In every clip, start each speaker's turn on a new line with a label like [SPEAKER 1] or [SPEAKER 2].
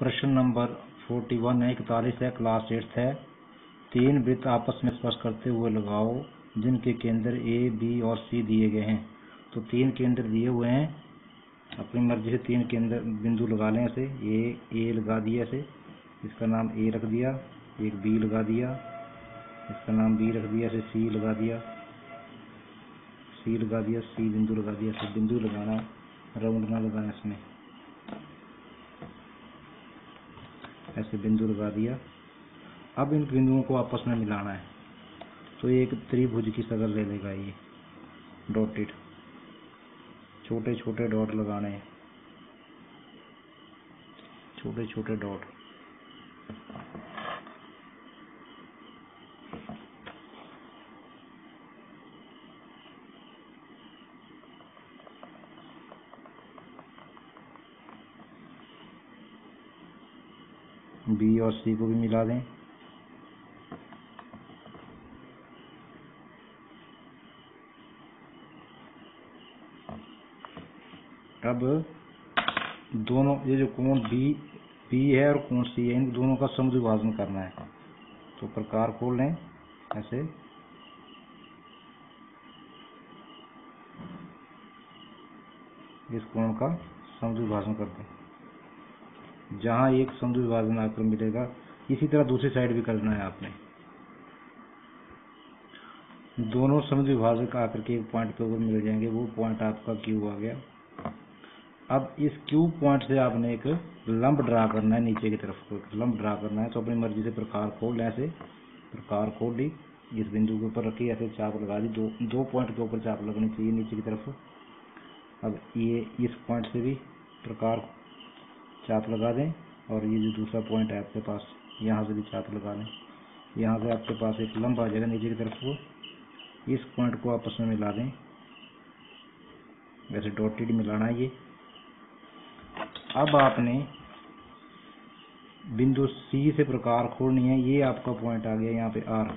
[SPEAKER 1] प्रश्न नंबर 41 है, 41 है, क्लास 8 है। तीन वृत्त आपस में स्पर्श करते हुए लगाओ जिनके केंद्र ए, बी और सी दिए गए हैं। तो तीन केंद्र दिए हुए हैं, अपनी मर्जी से तीन केंद्र बिंदु लगा लें। ऐसे ए लगा दिया, ऐसे इसका नाम ए रख दिया। एक बी लगा दिया, इसका नाम बी रख दिया। ऐसे सी लगा दिया, सी लगा दिया, सी बिंदु लगा दिया। ऐसे बिंदु लगाना, राउंड ना लगाना इसमें, ऐसे बिंदु लगा दिया। अब इन बिंदुओं को आपस में मिलाना है, तो एक त्रिभुज की शक्ल ले लेगा। ये डॉटेड छोटे छोटे डॉट लगाने हैं, छोटे छोटे डॉट। बी और सी को भी मिला दें। अब दोनों ये जो कोण बी है और कोण सी है, इन दोनों का समद्विभाजन करना है। तो प्रकार खोल लें, ऐसे इस कोण का समद्विभाजन कर दें। जहां एक समद्विभाजन आकर मिलेगा, इसी तरह दूसरी साइड भी करना है आपने। दोनों समद्विभाजक आकर के एक पॉइंट पे ऊपर मिल जाएंगे, वो पॉइंट आपका क्यू आ गया। अब इस क्यू पॉइंट से आपने एक लंब ड्रा करना है, नीचे की तरफ को लंब ड्रा करना है। तो अपनी मर्जी से प्रकार खोल लें, ऐसे प्रकार खोल ली, इस बिंदु के ऊपर रखी, ऐसे चाप लगा दी। दो पॉइंट के ऊपर चाप लगनी चाहिए नीचे की तरफ। अब ये इस पॉइंट से भी प्रकार चाप लगा दें, और ये जो दूसरा पॉइंट है आपके पास, यहाँ से भी चाप लगा लें। यहाँ से आपके पास एक लंब आ जाएगा नीचे की तरफ को। इस पॉइंट को आपस में मिला दें, वैसे डॉटेड मिलाना है ये। अब आपने बिंदु सी से प्रकार खोलनी है। ये आपका पॉइंट आ गया यहाँ पे आर।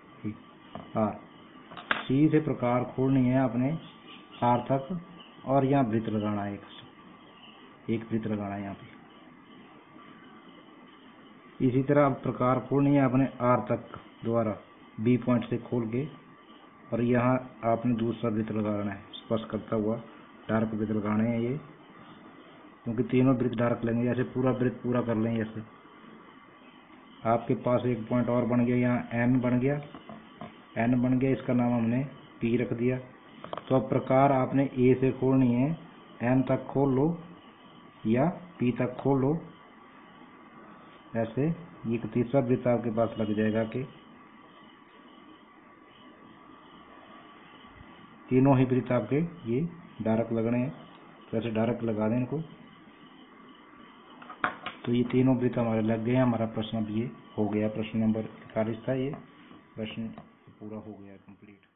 [SPEAKER 1] सी से प्रकार खोलनी है आपने आर तक, और यहाँ वृत्त लगाना है, एक वृत्त लगाना है यहाँ पे। इसी तरह अब प्रकार खोलनी है आपने आर तक दोबारा बी पॉइंट से खोल के, और यहाँ आपने दूसरा वृत्त लगाना है स्पर्श करता हुआ। डार्क वृत्त लगाने हैं ये, क्योंकि तीनों वृत्त डार्क लेंगे। जैसे पूरा वृत्त पूरा कर लेंगे। जैसे आपके पास एक पॉइंट और बन गया, यहाँ एन बन गया, एन बन गया, इसका नाम हमने पी रख दिया। तो अब प्रकार आपने ए से खोलनी है, एन तक खोल लो या पी तक खोल लो। ऐसे ये तीसरा वृत्त आपके पास लग जाएगा कि तीनों ही वृत्त आपके ये डार्क लगने हैं। तो ऐसे डार्क लगा दें इनको। तो ये तीनों वृत्त हमारे लग गए हैं। हमारा प्रश्न अब ये हो गया। प्रश्न नंबर 41 था ये प्रश्न पूरा हो गया कंप्लीट।